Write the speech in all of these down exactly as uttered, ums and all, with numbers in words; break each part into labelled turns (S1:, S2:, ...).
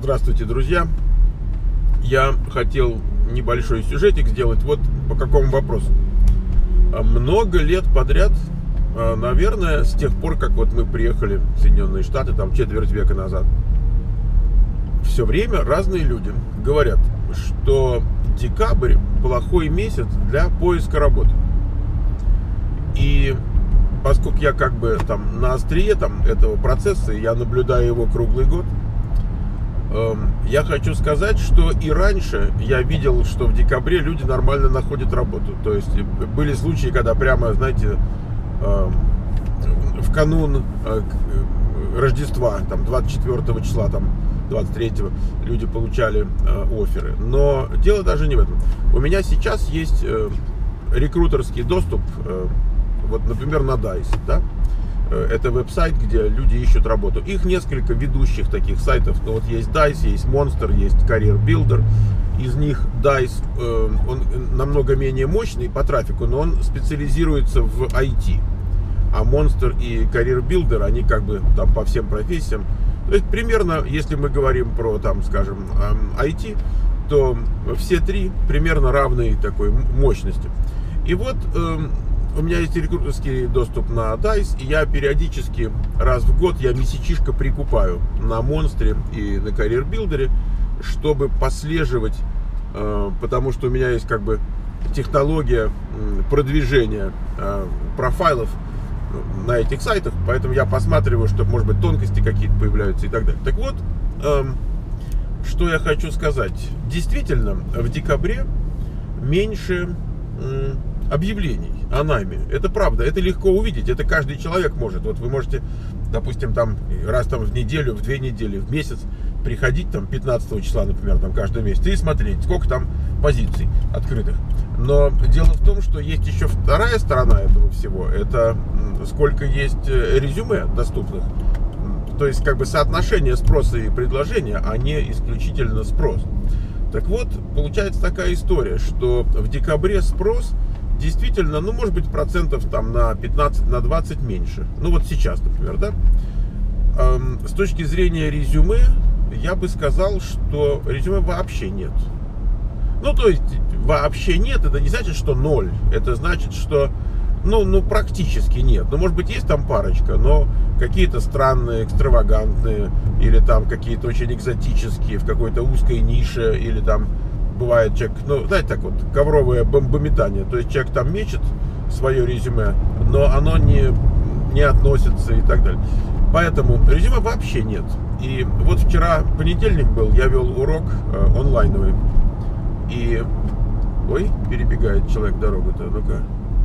S1: Здравствуйте, друзья! Я хотел небольшой сюжетик сделать вот по какому вопросу. Много лет подряд, наверное, с тех пор, как вот мы приехали в Соединенные Штаты, там четверть века назад, все время разные люди говорят, что декабрь плохой месяц для поиска работы. И поскольку я как бы там на острие там, этого процесса, я наблюдаю его круглый год, я хочу сказать, что и раньше я видел, что в декабре люди нормально находят работу. То есть были случаи, когда прямо, знаете, в канун Рождества, там двадцать четвёртого числа, там двадцать третьего, люди получали офферы. Но дело даже не в этом. У меня сейчас есть рекрутерский доступ, вот, например, на дайс, да? Это веб-сайт, где люди ищут работу. Их несколько ведущих таких сайтов. Ну, вот есть дайс, есть Monster, есть Career Builder. Из них дайс, э, он намного менее мощный по трафику, но он специализируется в ай ти. А Monster и Career Builder, они как бы там по всем профессиям. То есть примерно, если мы говорим про, там, скажем, ай ти, то все три примерно равной такой мощности. И вот э, у меня есть рекрутерский доступ на дайс, и я периодически, раз в год, я месячишко прикупаю на Monster и на Career Builder, чтобы послеживать, э, потому что у меня есть как бы технология продвижения э, профайлов на этих сайтах, поэтому я посматриваю, что, может быть, тонкости какие-то появляются и так далее. Так вот, э, что я хочу сказать. Действительно, в декабре меньше э, объявлений о найме. Это правда, это легко увидеть, это каждый человек может. Вот вы можете, допустим, там раз там в неделю, в две недели, в месяц приходить там пятнадцатого числа, например, там каждый месяц и смотреть, сколько там позиций открытых. Но дело в том, что есть еще вторая сторона этого всего. Это сколько есть резюме доступных. То есть как бы соотношение спроса и предложения, а не исключительно спрос. Так вот, получается такая история, что в декабре спрос действительно, ну, может быть, процентов там на пятнадцать, на двадцать меньше. Ну, вот сейчас, например, да. Эм, с точки зрения резюме, я бы сказал, что резюме вообще нет. Ну, то есть, вообще нет, это не значит, что ноль. Это значит, что, ну, ну практически нет. Ну, может быть, есть там парочка, но какие-то странные, экстравагантные, или там какие-то очень экзотические, в какой-то узкой нише, или там бывает человек, ну, знаете, так вот, ковровое бомбометание. То есть человек там мечет свое резюме, но оно не, не относится и так далее. Поэтому резюме вообще нет. И вот вчера понедельник был, я вел урок э, онлайновый. И, ой, перебегает человек дорогу-то, ну-ка,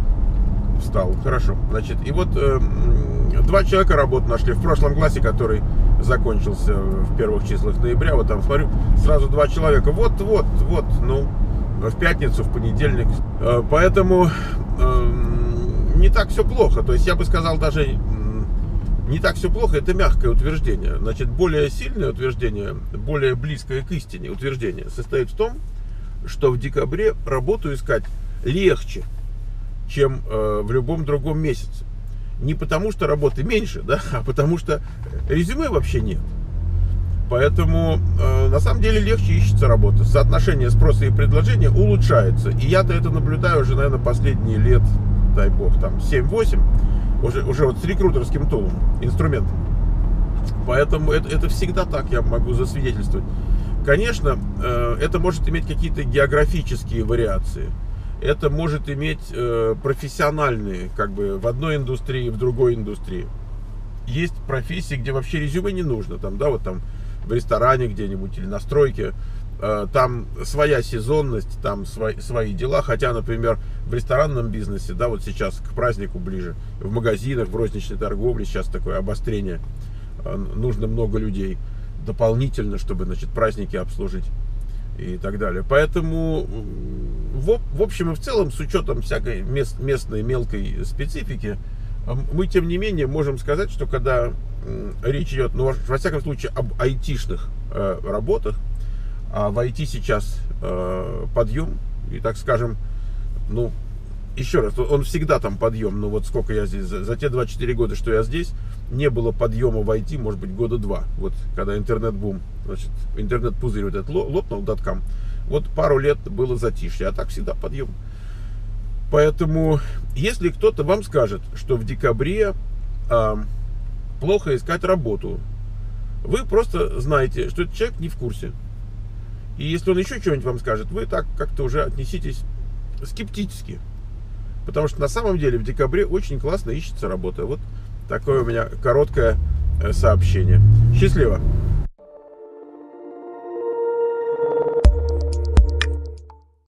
S1: встал, хорошо. Значит, и вот э, два человека работу нашли в прошлом классе, который закончился в первых числах ноября, вот там смотрю, сразу два человека, вот, вот, вот, ну, в пятницу, в понедельник. Э, поэтому э, не так все плохо, то есть я бы сказал даже, не так все плохо, это мягкое утверждение. Значит, более сильное утверждение, более близкое к истине утверждение состоит в том, что в декабре работу искать легче, чем э, в любом другом месяце. Не потому, что работы меньше, да, а потому что резюме вообще нет. Поэтому э, на самом деле легче ищется работа. Соотношение спроса и предложения улучшается. И я-то это наблюдаю уже, наверное, последние лет, дай бог, там семь-восемь, уже, уже вот с рекрутерским тулом, инструментом. Поэтому это, это всегда так, я могу засвидетельствовать. Конечно, это может иметь какие-то географические вариации. Это может иметь профессиональные, как бы в одной индустрии, в другой индустрии. Есть профессии, где вообще резюме не нужно. Там, да, вот там в ресторане где-нибудь или на стройке. Там своя сезонность, там свои, свои дела. Хотя, например, в ресторанном бизнесе, да, вот сейчас к празднику ближе, в магазинах, в розничной торговле сейчас такое обострение. Нужно много людей дополнительно, чтобы, значит, праздники обслужить и так далее. Поэтому в, в общем и в целом, с учетом всякой мест, местной мелкой специфики, мы, тем не менее, можем сказать, что когда речь идет, ну, во всяком случае, об айтишных э, работах, а в ай ти сейчас э, подъем, и, так скажем, ну, еще раз, он всегда там подъем, но вот сколько я здесь, за, за те двадцать четыре года, что я здесь, не было подъема в ай ти, может быть, года два. Вот когда интернет-бум, значит, интернет-пузырь вот этот лопнул, доткам, вот пару лет было затишье, а так всегда подъем. Поэтому, если кто-то вам скажет, что в декабре э, плохо искать работу, вы просто знаете, что этот человек не в курсе. И если он еще что-нибудь вам скажет, вы так как-то уже отнеситесь скептически. Потому что на самом деле в декабре очень классно ищется работа. Вот такое у меня короткое сообщение. Счастливо!